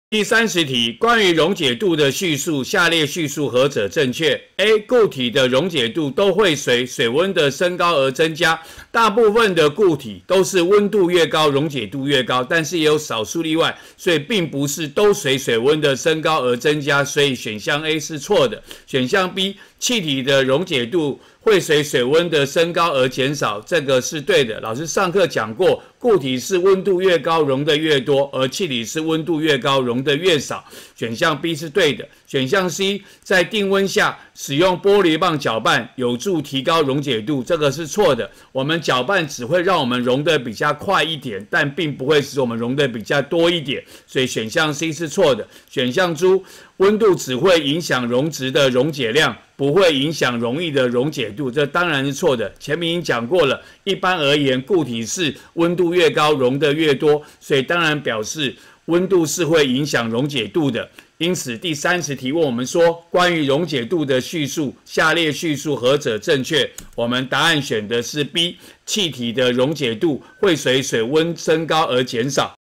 第30题，关于溶解度的叙述，下列叙述何者正确 ？A. 固体的溶解度都会随水温的升高而增加，大部分的固体都是温度越高，溶解度越高，但是也有少数例外，所以并不是都随水温的升高而增加，所以选项 A 是错的。选项 B， 气体的溶解度会随水温的升高而减少，这个是对的。老师上课讲过，固体是温度越高溶得越多，而气体是温度越高溶得越少。选项 B 是对的。选项 C， 在定温下使用玻璃棒搅拌有助提高溶解度，这个是错的。我们搅拌只会让我们溶得比较快一点，但并不会使我们溶得比较多一点，所以选项 C 是错的。选项 D， 温度只会影响溶质的溶解量，不会影响溶液的溶解度，这当然是错的。前面已经讲过了，一般而言，固体是温度越高溶得越多，所以当然表示温度是会影响溶解度的。因此，第30题问我们说，关于溶解度的叙述，下列叙述何者正确？我们答案选的是 B， 气体的溶解度会随水温升高而减少。